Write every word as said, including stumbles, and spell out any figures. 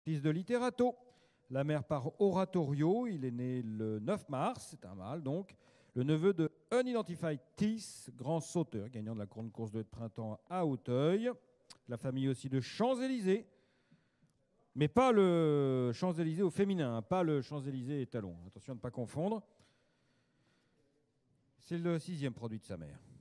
Fils de Literato. La mère par Oratorio, il est né le neuf mars, c'est un mâle donc. Le neveu de Unidentified Teeth, grand sauteur, gagnant de la grande course de printemps à Auteuil. La famille aussi de Champs-Élysées, mais pas le Champs-Élysées au féminin, hein, pas le Champs-Élysées étalon. Attention à ne pas confondre. C'est le sixième produit de sa mère.